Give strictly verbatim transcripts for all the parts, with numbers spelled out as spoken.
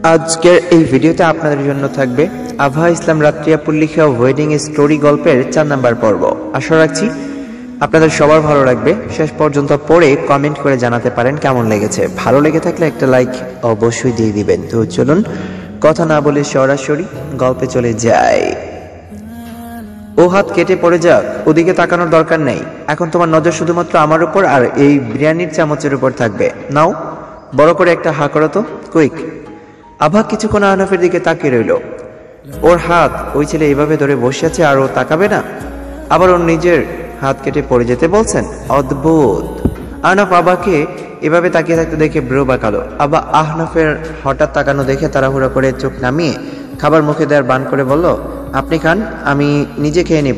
আজকের এই ভিডিওতে আপনাদের জন্য থাকবে আভা ইসলাম রাত্রিয়াপুর লিখা ওয়েডিং স্টোরি গল্পের চার নাম্বার পর্ব। আশা রাখছি আপনাদের সবার ভালো লাগবে। শেষ পর্যন্ত পড়ে কমেন্ট করে জানাতে পারেন কেমন লেগেছে। ভালো লেগে থাকলে একটা লাইক অবশ্যই দিয়ে দিবেন। তো চলুন কথা না বলে সরাসরি গল্পে চলে যাই। ও হাত কেটে পড়ে যাক, ওদিকে তাকানোর দরকার নেই। এখন তোমার নজর শুধুমাত্র আমার উপর আর এই বিরিয়ানির চামচের উপর থাকবে। নাও বড় করে একটা হা করো তো, কুইক। আভা কিছুক্ষণ আহনাফের দিকে তাকিয়ে রইল। ওর হাত ওই ছেলে এইভাবে ধরে বসে আছে আর ও তাকাবে না? আবার ওর নিজের হাত কেটে পড়ে যেতে বলছেন? অদ্ভুত। আহনাফ আবাকে এভাবে তাকিয়ে থাকতে দেখে ব্রো বাঁকালো। আবা আহনাফের হঠাৎ তাকানো দেখে তাড়াহুড়া করে চোখ নামিয়ে খাবার মুখে দেওয়ার বান করে বলল, আপনি খান, আমি নিজে খেয়ে নেব।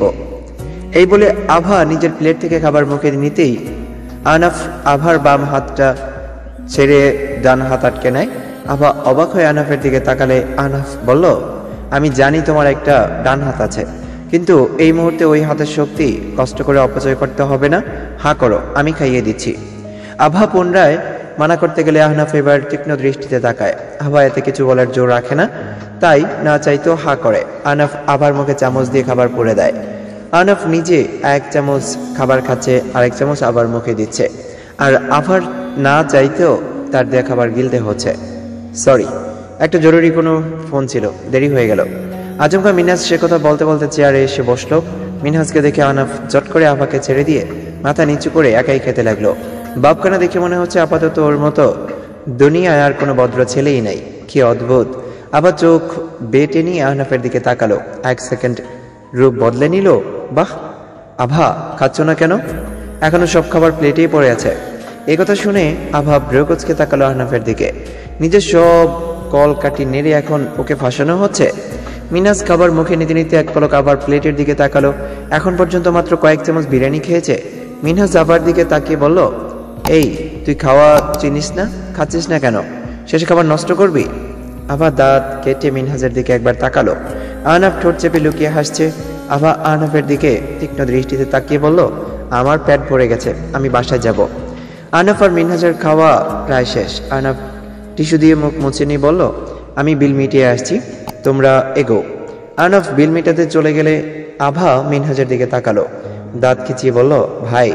এই বলে আভা নিজের প্লেট থেকে খাবার মুখে নিতেই আহনাফ আভার বাম হাতটা ছেড়ে ডান হাত আটকে নেয়। আভা অবাক হয়ে আহনাফের দিকে তাকালে আহনাফ বলল, আমি জানি তোমার একটা ডান হাত আছে, কিন্তু এই মুহূর্তে ওই হাতের শক্তি কষ্ট করে অপচয় করতে হবে না। হা করো, আমি খাইয়ে দিচ্ছি। আভা পুনরায় মানা করতে গেলে আহনাফ এবার তীক্ষ্ণ দৃষ্টিতে তাকায়। আভা এতে কিছু বলার জোর রাখে না, তাই না চাইতেও হা করে। আহনাফ আভার মুখে চামচ দিয়ে খাবার পুরে দেয়। আহনাফ নিজে এক চামচ খাবার খাচ্ছে, আরেক চামচ আবার মুখে দিচ্ছে, আর আভার না চাইতেও তার দেয়া খাবার গিলতে হচ্ছে। সরি, একটা জরুরি কোনো ফোন ছিল, দেরি হয়ে গেল। আচমকা মিনহাজ সে কথা বলতে বলতে চেয়ারে এসে বসলো। মিনহাজকে দেখে আহনাফ চট করে আভাকে ছেড়ে দিয়ে মাথা নিচু করে একাই খেতে লাগলো। বাপখানা দেখে মনে হচ্ছে আপাতত ওর মতো দুনিয়ায় আর কোনো ভদ্র ছেলেই নাই। কি অদ্ভুত। আবার চোখ বেটে নিয়ে আহনাফের দিকে তাকালো। এক সেকেন্ড রূপ বদলে নিল। বাহ, আভা খাচ্ছ না কেন? এখনো সব খাবার প্লেটেই পড়ে আছে। এই কথা শুনে আভা ব্রকচকে তাকালো আহনাফের দিকে। নিজের সব কল কাটি নেড়ে এখন ওকে ফাঁসানো হচ্ছে। মিনহাজ খাবার মুখে নিতে নিতে এক পলক আবার প্লেটের দিকে তাকালো। এখন পর্যন্ত মাত্র কয়েক চামচ বিরিয়ানি খেয়েছে। মিনহাজ আবার দিকে তাকিয়ে বলল, এই তুই খাওয়া চিনিস না, খাচ্ছিস না কেন? শেষে খাবার নষ্ট করবি? আভা দাঁত কেটে মিনহাজের দিকে একবার তাকালো। আহনাফ ঠোঁট চেপে লুকিয়ে হাসছে। আভা আহনাফের দিকে তীক্ষ্ণ দৃষ্টিতে তাকিয়ে বলল, আমার পেট ভরে গেছে, আমি বাসায় যাব। আহনাফ আর মিনহাজের খাওয়া প্রায় শেষ। আহনাফ টিস্যু দিয়ে মুখ মুছে নিয়ে বলল, আমি বিল মিটিয়ে আসছি, তোমরা এগো। আহনাফ বিল মিটাতে চলে গেলে আভা মিনহাজের দিকে তাকালো, দাঁত খিচিয়ে বলল, ভাই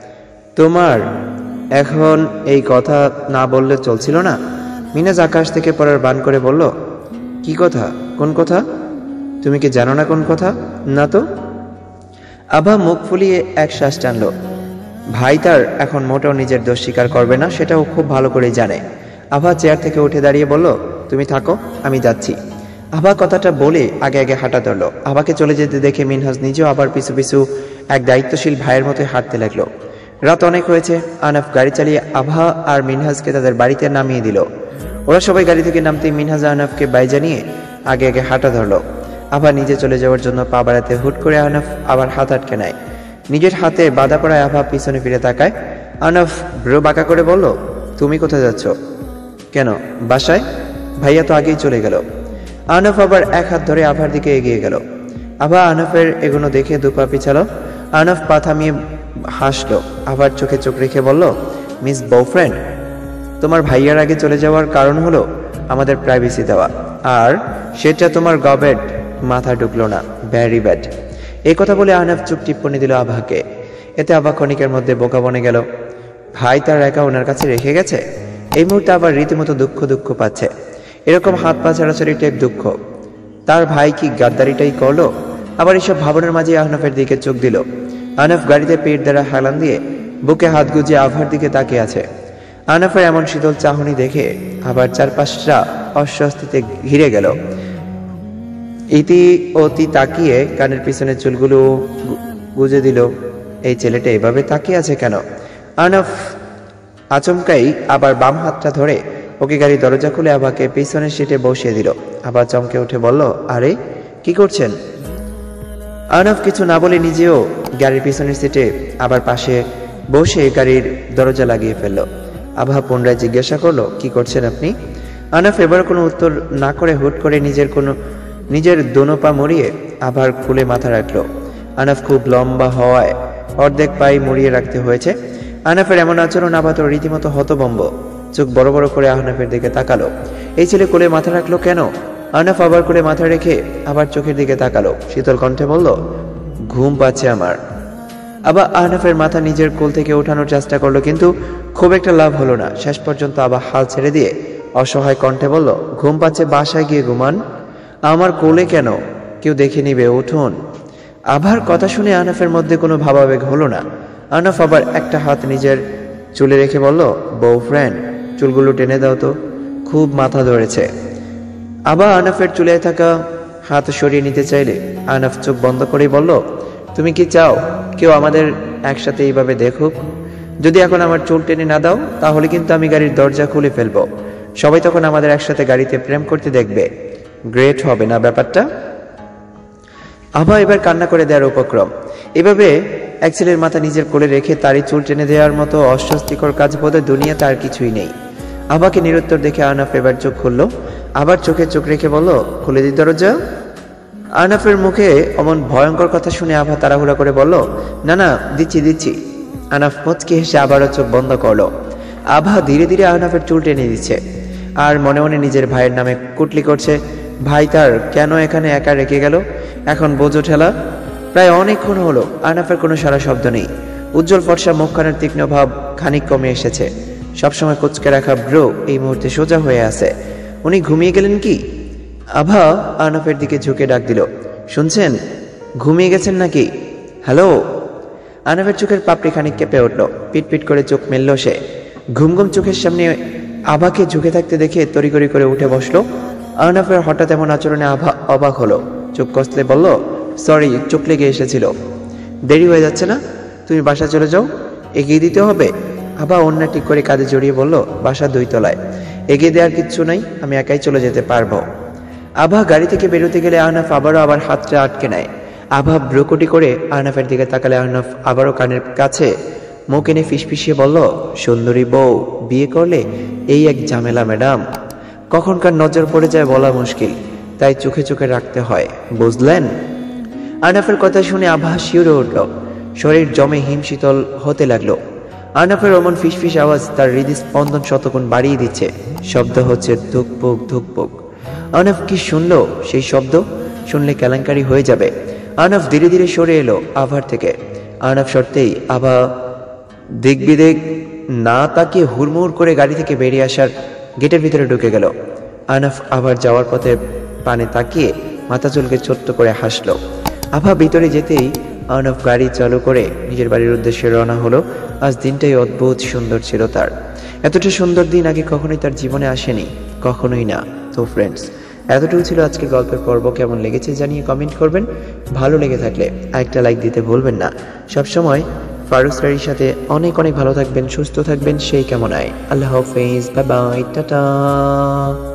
তোমার এখন এই কথা না বললে চলছিল না? মিনহাজ আকাশ থেকে পড়ার বান করে বলল, কি কথা? কোন কথা? তুমি কি জানো না কোন কথা? না তো। আভা মুখ ফুলিয়ে এক শ্বাস টানলো। ভাই তার এখন মোটেও নিজের দোষ স্বীকার করবে না, সেটাও খুব ভালো করে জানে। আভা চেয়ার থেকে উঠে দাঁড়িয়ে বলল, তুমি থাকো, আমি যাচ্ছি। আভা কথাটা বলে আগে আগে হাঁটা ধরলো। আভাকে চলে যেতে দেখে মিনহাজ নিজেও আবার পিছু পিছু এক দায়িত্বশীল ভাইয়ের মতো হাঁটতে লাগলো। রাত অনেক হয়েছে। আহনাফ গাড়ি চালিয়ে আভা আর মিনহাজকে তাদের বাড়িতে নামিয়ে দিল। ওরা সবাই গাড়ি থেকে নামতেই মিনহাজ আহনাফকে বাই জানিয়ে আগে আগে হাঁটা ধরলো। আভা নিজে চলে যাওয়ার জন্য পা বাড়াতে হুট করে আহনাফ আবার হাত আটকে নেয়। নিজের হাতে বাধা পড়ায় আভা পিছনে ফিরে তাকায়। আহনাফ ব্রো বাঁকা করে বলল, তুমি কোথায় যাচ্ছ? কেন, বাসায়? ভাইয়া তো আগেই চলে গেল। আহনাফ আবার এক হাত ধরে আভার দিকে এগিয়ে গেল। আভা আহনাফের এগুলো দেখে দুপা পিছালো। আহনাফ পা থামিয়ে হাসলো। আভার চোখে চোখ রেখে বলল, মিস বয়ফ্রেন্ড, তোমার ভাইয়ার আগে চলে যাওয়ার কারণ হলো আমাদের প্রাইভেসি দেওয়া, আর সেটা তোমার গবেট মাথা ঢুকলো না। Very bad. এই কথা বলে আহনাফ চুপ টিপ্পনি দিল আভাকে। এতে আভা ক্ষণিকের মধ্যে বোকা বনে গেল। ভাই তার একা ওনার কাছে রেখে গেছে। এই মুহূর্তে আবার রীতিমতো দুঃখ দুঃখ পাচ্ছে। এরকম হাত পা ছাড়াছাড়িটা এক দুঃখ। তার ভাই কি গাদ্দারিটাই করলো? আবার এসব ভাবনার মাঝে আহনাফের দিকে চোখ দিল। আহনাফ গাড়িতে পেট দ্বারা হেলান দিয়ে বুকে হাত গুজে আভার দিকে তাকিয়ে আছে। আহনাফের এমন শীতল চাহনি দেখে আবার চারপাশটা অস্বস্তিতে ঘিরে গেল। ইতি অতি তাকিয়ে কানের পিছনে চুলগুলো গুজে দিল। এই ছেলেটা এভাবে তাকিয়ে আছে কেন? আহনাফ আচমকাই আবার বাম হাতটা ধরে ওকে গাড়ি দরজা খুলে আভাকে পিছনের সিটে বসিয়ে দিল। আবার চমকে উঠে বলল, আরে কি করছেন? আহনাফ কিছু না বলে নিজেও গাড়ির পিছনের সিটে আবার পাশে বসে গাড়ির দরজা লাগিয়ে ফেলল। আভা পুনরায় জিজ্ঞাসা করলো, কি করছেন আপনি? আহনাফ এবার কোনো উত্তর না করে হুট করে নিজের কোনো নিজের দোনো পা মুড়িয়ে আভার খুলে মাথা রাখলো। আহনাফ খুব লম্বা হওয়ায় অর্ধেক পায়ে মুড়িয়ে রাখতে হয়েছে। আহনাফের এমন আচরণ আভা তো রীতিমতো হতভম্ব। চোখ বড় বড় করে আহনাফের দিকে তাকালো। এই ছেলে কোলে মাথা রাখলো কেন? আহনাফ আবার কোলে মাথা রেখে আবার চোখের দিকে তাকালো। শীতল কণ্ঠে বলল, ঘুম পাচ্ছে আমার। আবার আহনাফের মাথা নিজের কোল থেকে ওঠানোর চেষ্টা করলো, কিন্তু খুব একটা লাভ হলো না। শেষ পর্যন্ত আবার হাল ছেড়ে দিয়ে অসহায় কণ্ঠে বলল, ঘুম পাচ্ছে, বাসায় গিয়ে ঘুমান, আমার কোলে কেন? কেউ দেখে নিবে, উঠুন। আবার কথা শুনে আহনাফের মধ্যে কোনো ভাবাবেগ হলো না। আহনাফ আবার একটা হাত নিজের চুলে রেখে বলল, বউ ফ্রেন্ড, চুলগুলো টেনে দাও তো, খুব মাথা ধরেছে। আবার আহনাফের চুলে থাকা হাত সরিয়ে নিতে চাইলে আহনাফ চোখ বন্ধ করেই বলল, তুমি কি চাও কেউ আমাদের একসাথে এইভাবে দেখুক? যদি এখন আমার চুল টেনে না দাও তাহলে কিন্তু আমি গাড়ির দরজা খুলে ফেলবো। সবাই তখন আমাদের একসাথে গাড়িতে প্রেম করতে দেখবে। গ্রেট হবে না ব্যাপারটা? আভা এবার কান্না করে দেওয়ার উপক্রম। এভাবে এক ছেলের মাথা নিজের কোলে রেখে তারই চুল টেনে দেওয়ার মতো অস্বস্তিকর কাজ বোধহয় দুনিয়াতে আর কিছুই নেই। আভাকে নিরুত্তর দেখে আহনাফ এবার চোখ খুলল। আবার চোখে চোখ রেখে বলল, খুলে দি দরজা। আহনাফের মুখে অমন ভয়ঙ্কর কথা শুনে আভা তাড়াহুড়া করে বলল, না না, দিচ্ছি দিচ্ছি। আহনাফ মুচকি হেসে আবারও চোখ বন্ধ করলো। আভা ধীরে ধীরে আহনাফের চুল টেনে দিচ্ছে আর মনে মনে নিজের ভাইয়ের নামে কুটলি করছে। ভাই তার কেন এখানে একা রেখে গেল? এখন বোঝো ঠেলা। প্রায় অনেকক্ষণ হলো আহনাফের কোনো সারা শব্দ নেই। উজ্জ্বল ফর্সা মুখখানের তীক্ষ্ণ ভাব খানিক কমে এসেছে। সবসময় কুচকে রাখা ব্রো এই মুহূর্তে সোজা হয়ে আছে। উনি ঘুমিয়ে গেলেন কি? আভা আহনাফের দিকে ঝুঁকে ডাক দিল, শুনছেন? ঘুমিয়ে গেছেন নাকি? হ্যালো। আহনাফের চোখের পাপড়ি খানিক কেঁপে উঠল। পিটপিট করে চোখ মেলল সে। ঘুম ঘুম চোখের সামনে আভাকে ঝুঁকে থাকতে দেখে তড়িঘড়ি করে উঠে বসলো। আহনাফের হঠাৎ এমন আচরণে আভা অবাক হলো। চোখ কষলে বলল, সরি, চোখ লেগে এসেছিল। দেরি হয়ে যাচ্ছে না? তুমি বাসা চলে যাও। এগিয়ে দিতে হবে? আভা অন্যা ঠিক করে কাঁধে জড়িয়ে বলল, বাসা দুই তলায়, এগিয়ে দেওয়ার কিচ্ছু নাই, আমি একাই চলে যেতে পারবো। আভা গাড়ি থেকে বেরোতে গেলে আহনাফ আবারও আবার হাতটা আটকে নেয়। আভা ব্রুকুটি করে আহনাফের দিকে তাকালে আহনাফ আবারও কানের কাছে মুখ এনে ফিসফিসিয়ে বলল, সুন্দরী বউ বিয়ে করলে এই এক ঝামেলা ম্যাডাম, কখনকার নজর পড়ে যায় বলা মুশকিল, তাই চোখে চোখে রাখতে হয়, বুঝলেন? আহনাফের কথা শুনে আভা শিউরে উঠল। শরীর জমে হিমশীতল হতে লাগলো। আহনাফের অমন ফিসফিস আওয়াজ তার হৃদস্পন্দন শতগুণ বাড়িয়ে দিচ্ছে। শব্দ হচ্ছে ধুকপুক ধুকপুক। আহনাফ কি শুনলো সেই শব্দ? শুনলে কেলেঙ্কারি হয়ে যাবে। আহনাফ ধীরে ধীরে সরে এলো আভার থেকে। আহনাফ সরতেই আভা দিক বিদিক না তাকিয়ে হুড়মুড় করে গাড়ি থেকে বেরিয়ে আসার গেটের ভিতরে ঢুকে গেল। আহনাফ আবার যাওয়ার পথে পানে তাকিয়ে মাথা চুলকে ছোট্ট করে হাসলো। আভা ভিতরে যেতেই আহনাফ গাড়ি চালু করে নিজের বাড়ির উদ্দেশ্যে রওনা হলো। আজ দিনটাই অদ্ভুত সুন্দর ছিল তার। এতটা সুন্দর দিন আগে কখনোই তার জীবনে আসেনি, কখনোই না। তো ফ্রেন্ডস, এতটুকু ছিল আজকের গল্পের পর্ব। কেমন লেগেছে জানিয়ে কমেন্ট করবেন। ভালো লেগে থাকলে একটা লাইক দিতে ভুলবেন না। সবসময় ফারুকস ডায়েরির সাথে অনেক অনেক ভালো থাকবেন, সুস্থ থাকবেন সেই কামনায়। আল্লাহ হাফেজ, বাই বাই, টাটা।